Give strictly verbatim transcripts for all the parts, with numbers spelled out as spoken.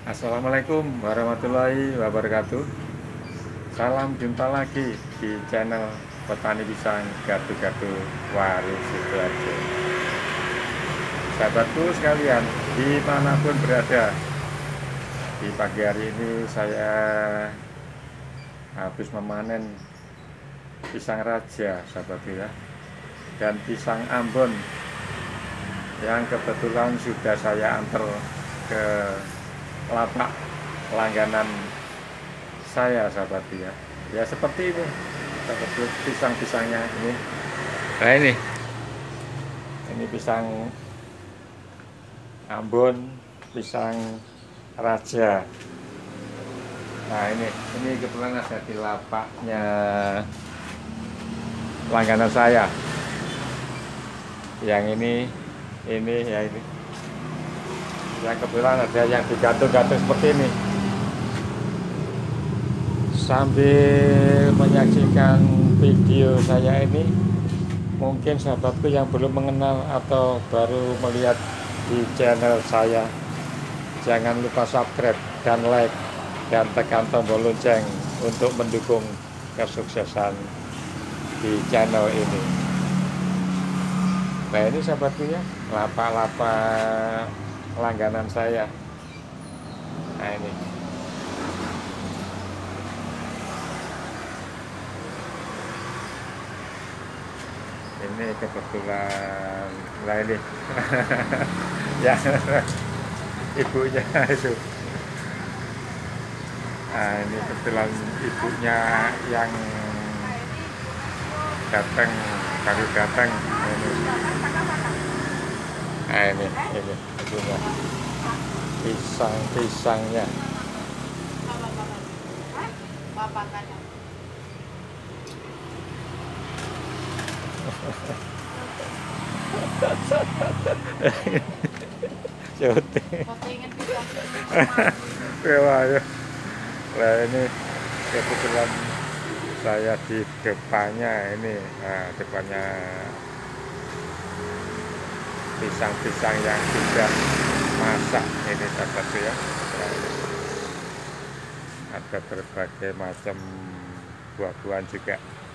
Assalamualaikum warahmatullahi wabarakatuh. Salam jumpa lagi di channel Petani Pisang Gado-Gado Waru Sidoarjo. Sahabatku sekalian, dimanapun berada, di pagi hari ini saya habis memanen pisang raja, sahabatku ya, dan pisang Ambon yang kebetulan sudah saya antar ke lapak langganan saya, sahabatku ya. Ya seperti ini, sahabatku, pisang-pisangnya ini. Nah ini, ini pisang Ambon, pisang raja. Nah ini, ini kebetulan ada di lapaknya langganan saya. Yang ini, ini ya ini. Yang kebetulan ada yang digantung-gantung seperti ini. Sambil menyaksikan video saya ini, mungkin sahabatku yang belum mengenal atau baru melihat di channel saya, jangan lupa subscribe dan like dan tekan tombol lonceng untuk mendukung kesuksesan di channel ini. Nah ini sahabatku ya, lapak-lapak langganan saya. Nah ini, ini kebetulan, nah ini ya ibunya itu. Nah ini kebetulan ibunya yang datang, baru datang ini. Nah ini, ini ibunya, pisang-pisangnya. Syuting. Wah, ya. Nah ini kebetulan saya di depannya ini, nah, depannya pisang-pisang yang sudah masak ini, sahabat ya. Nah, ini ada berbagai macam buah-buahan juga.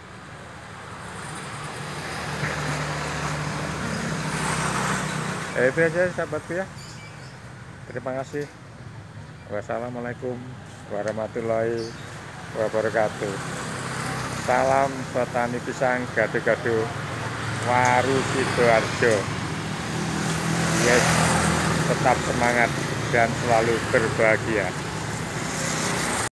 Eh, itu aja sahabatku ya. Terima kasih. Wassalamualaikum warahmatullahi wabarakatuh. Salam petani pisang Gado-Gado Waru Sidoarjo. Yes, tetap semangat dan selalu berbahagia.